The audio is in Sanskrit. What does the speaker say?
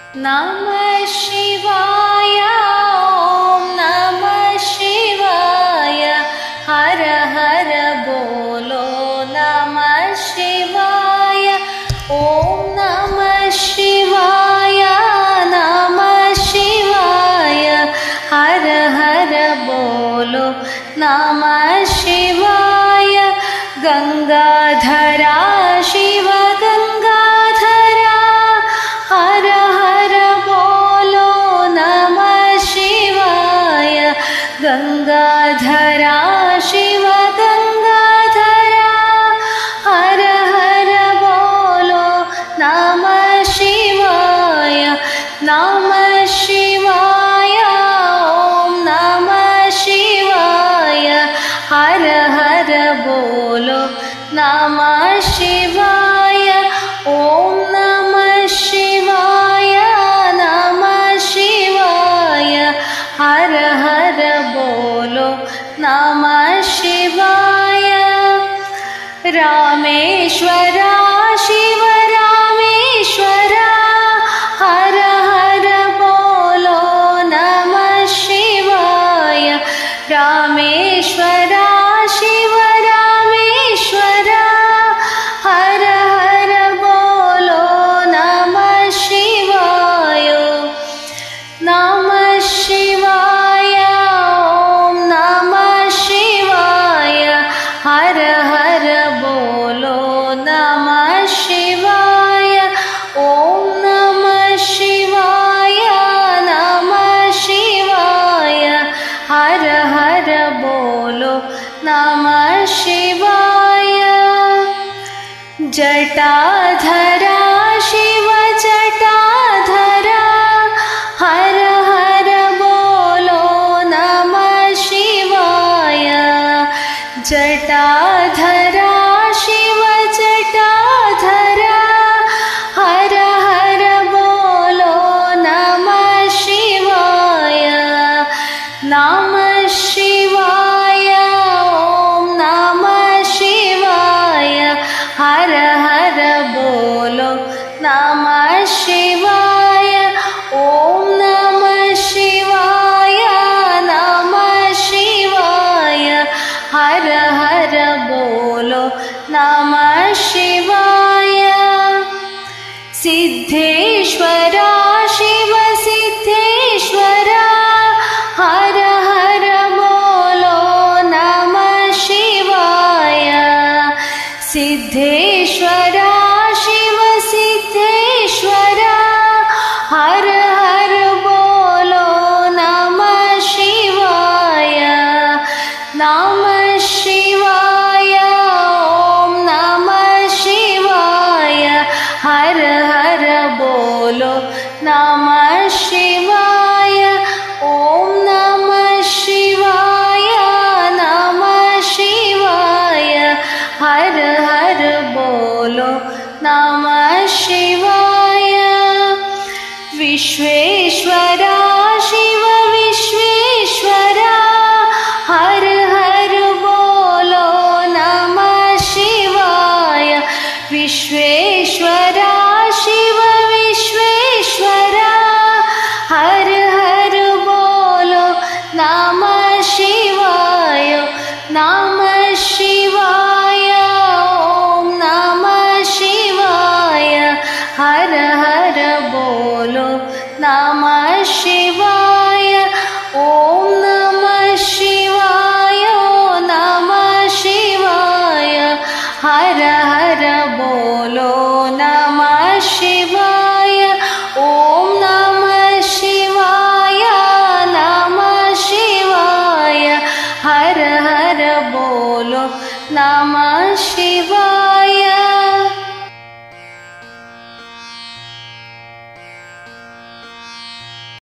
नमः शिवाय ॐ नमः शिवाय हर हर बोलो नमः शिवाय ॐ नमः शिवाय नमः शिवाय हर हर बोलो नमः शिवाय गंगाधरा शिव गंगाधरा हर हर बोलो नमः शिवाय गंगाधरा शिव गंगाधरा हर हर बोलो नमः शिवाय नमः शिवाय ॐ नमः शिवाय हर हर बोलो नमः शिवाय ॐ नमः शिवाय नमः शिवाय हर हर बोलो नमः शिवाय रामेश्वरा शिव रामेश्वरा हर हर बोलो नमः शिवाय रामेश्वरा शिव रामेश्वरा हर हर बोलो नमः शिवाय नमः शिवाय ॐ नमः शिवाय हर हर बोलो नमः शिवाय ॐ नमः शिवाय नमः शिवाय हर हर बोलो नमः शिवाय जटाधरा शिव जटाधरा हर हर बोलो नमः शिवाय जटाधरा शिव जटाधरा हर हर बोलो नमः शिवाय नमः शिवाय ॐ नमः शिवाय हर हर बोलो नमः शिवाय ॐ नमः शिवाय नमः शिवाय हर हर बोलो नमः शिवाय सिद्धेश्वरा शिव सिद्धेश्वरा हर हर बोलो नमः शिवाय सिद्धेश्वरा शिव सिद्धेश्वरा हर हर बोलो नमः शिवाय नमः शिवाय ॐ नमः शिवाय हर हर बोलो नमः शिवाय ॐ नमः शिवाय नमः शिवाय हर हर बोलो नमः शिवाय विश्वेश्वरा शिव विश्वेश्वरा हर हर बोलो नमः शिवाय विश्वेश्वरा शिव विश्वेश्वरा हर हर बोलो नमः शिवाय नमः शिवाय ॐ नमः शिवाय हर हर बोलो नमः शिवाय ॐ नमः शिवाय नमः शिवाय हर हर बोलो नमः शिवाय ॐ नमः शिवाय नमः शिवाय हर हर बोलो नमः शिवाय।